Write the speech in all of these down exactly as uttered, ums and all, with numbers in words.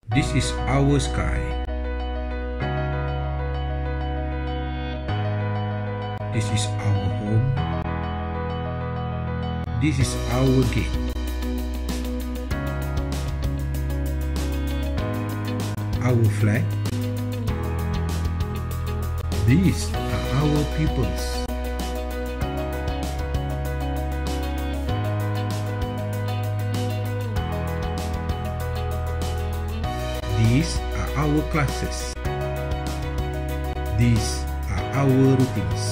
This is our sky. This is our home. This is our gate. Our flag. These are our peoples. These are our classes. These are our routines.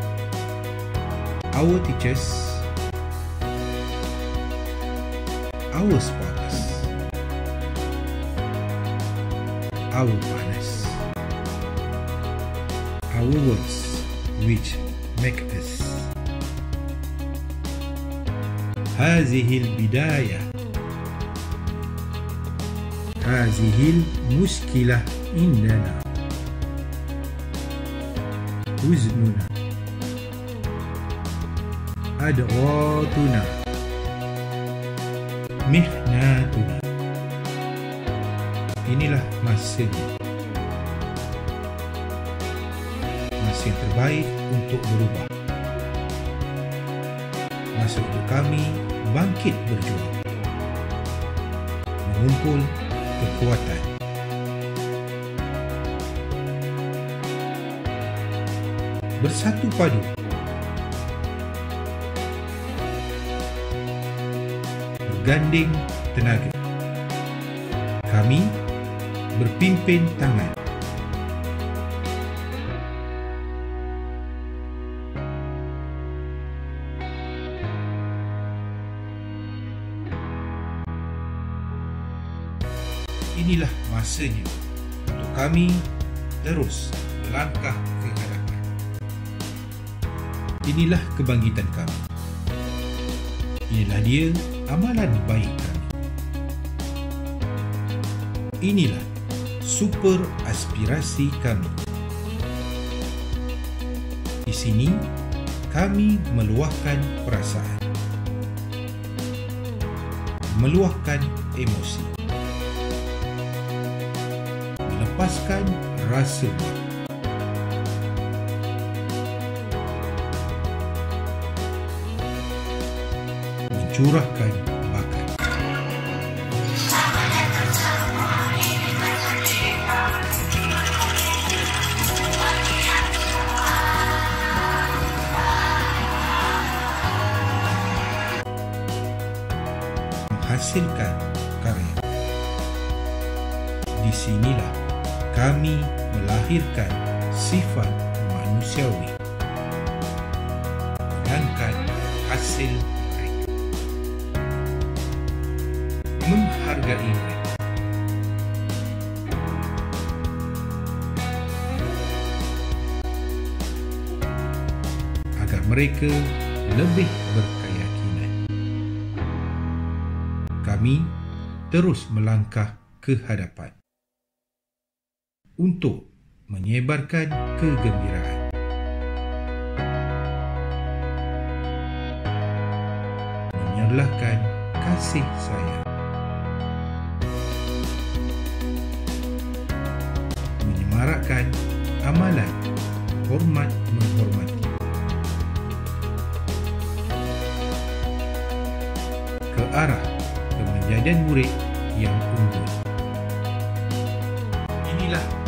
Our teachers. Our spotters. Our partners. Our words which make us. هذه البداية. هذه المشكلة عندنا. وزننا. أدواتنا. مهناتنا. Inilah masanya. Masa yang terbaik untuk berubah. Masa untuk kami bangkit berjuang. Mengumpul kekuatan. Bersatu padu. Berganding tenaga. Kami berpimpin tangan. Inilah masanya untuk kami terus melangkah ke hadapan. Inilah kebangkitan kami. Inilah dia amalan baik kami. Inilah super aspirasi kami. Di sini kami meluahkan perasaan, meluahkan emosi, melepaskan rasa malu, mencurahkan bakat. Menghasilkan karya. Di sinilah kami melahirkan sifat manusiawi, mengangkat hasil mereka, menghargai mereka, agar mereka lebih berkeyakinan. Kami terus melangkah ke hadapan untuk menyebarkan kegembiraan. Menyerlahkan kasih sayang. Menyemarakkan amalan hormat menghormati. Ke arah kemenjadian murid yang unggul. Inilah